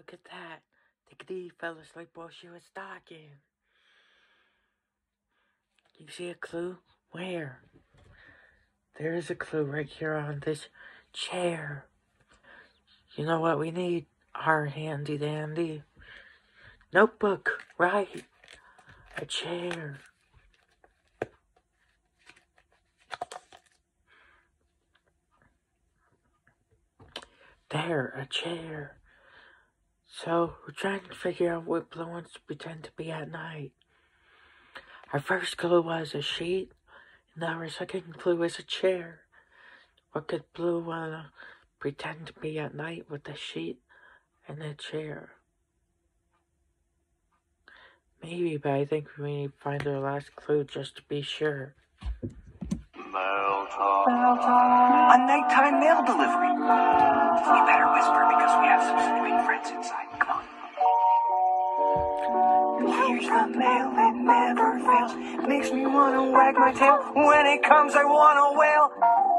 look at that. Diggity fell asleep while she was talking. You see a clue? Where? There's a clue right here on this chair. You know what we need? Our handy dandy notebook, right? A chair. There, a chair. So, we're trying to figure out what Blue wants to pretend to be at night. Our first clue was a sheet, and now our second clue is a chair. What could Blue want to pretend to be at night with a sheet and a chair? Maybe, but I think we need to find our last clue just to be sure. Mail time. A nighttime mail delivery. We better whisper because we have some sleeping friends inside. Come on. Here's the mail, it never fails. Makes me wanna wag my tail. When it comes, I wanna wail.